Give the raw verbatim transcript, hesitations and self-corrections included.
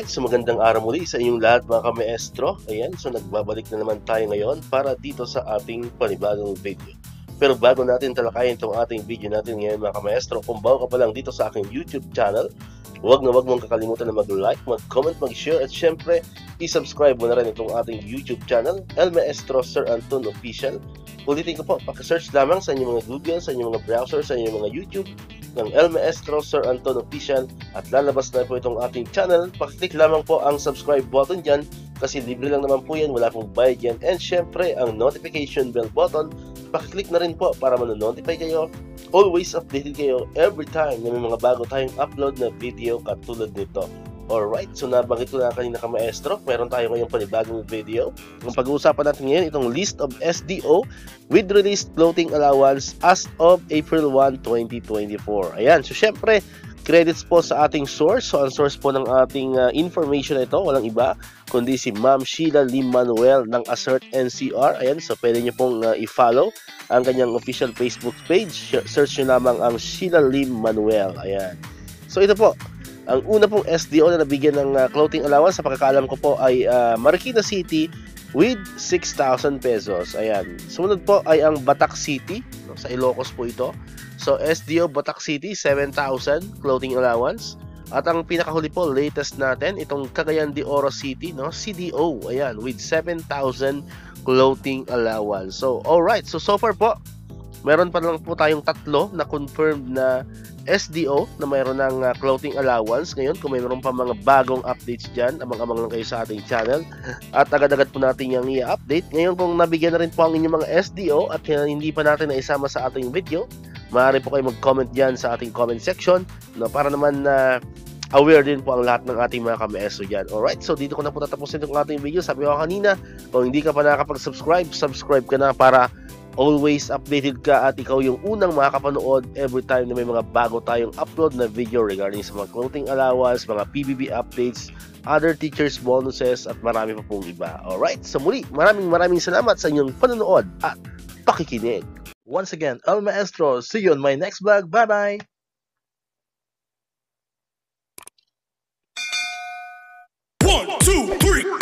Alright, so magandang araw muli sa inyong lahat mga ka-maestro. Ayan, so nagbabalik na naman tayo ngayon para dito sa ating panibagong video. Pero bago natin talakayin itong ating video natin ngayon mga ka-maestro, kung bago ka pa lang dito sa aking YouTube channel, huwag na huwag mong kakalimutan na mag-like, mag-comment, mag-share at syempre, i-subscribe mo na rin itong ating YouTube channel, El Maestro Sir Anton Official. Ulitin ko po, paki-search lamang sa inyong mga Google, sa inyong mga browser, sa inyong mga YouTube ng El Maestro Sir Anton Official at lalabas na po itong ating channel. Pakiclick lamang po ang subscribe button dyan kasi libre lang naman po yan, wala pong bayad yan. And syempre, ang notification bell button, pakiclick na rin po para manonotify kayo. Always updated kayo every time na may mga bago tayong upload na video katulad nito. Alright, so nabanggit ko na kanina ka-maestro, meron tayo ngayong panibagong video. Ang pag-uusapan natin ngayon, itong list of S D O with released floating allowance as of April first, twenty twenty-four. Ayan, so syempre, credits po sa ating source. So ang source po ng ating uh, information na ito, walang iba, kundi si Ma'am Sheila Lim Manuel ng Assert N C R. Ayan, so pwede nyo pong uh, i-follow ang kanyang official Facebook page. Search nyo lamang ang Sheila Lim Manuel. Ayan. So ito po, ang una pong S D O na nabigyan ng uh, clothing allowance sa pagkakaalam ko po ay uh, Marikina City with six thousand pesos. Ayan. Sumunod po ay ang Batak City, no, sa Ilocos po ito. So S D O Batak City, seven thousand clothing allowance. At ang pinakahuli po, latest natin, itong Cagayan de Oro City, no, C D O, ayan, with seven thousand clothing allowance. So, alright. So, so far po, meron pa lang po tayong tatlo na confirmed na S D O na mayroon ng uh, clothing allowance. Ngayon, kung mayroon pa mga bagong updates dyan, amang-amang lang kayo sa ating channel at agad-agad po natin yung i-update. Ngayon, kung nabigyan na rin po ang inyong mga S D O at uh, hindi pa natin naisama sa ating video, maaari po kayo mag-comment dyan sa ating comment section, no, para naman na uh, aware din po ang lahat ng ating mga ka-maestro dyan. Alright, so dito ko na po tatapusin itong ating video. Sabi ko kanina, kung hindi ka pa nakakapag-subscribe, subscribe ka na para always updated ka at ikaw yung unang makakapanood every time na may mga bago tayong upload na video regarding sa mga clothing allowance, mga P B B updates, other teachers bonuses at marami pa pong iba. Alright, so muli, maraming maraming salamat sa inyong panonood at pakikinig. Once again, El Maestro, see you on my next vlog. Bye bye! One, two, three.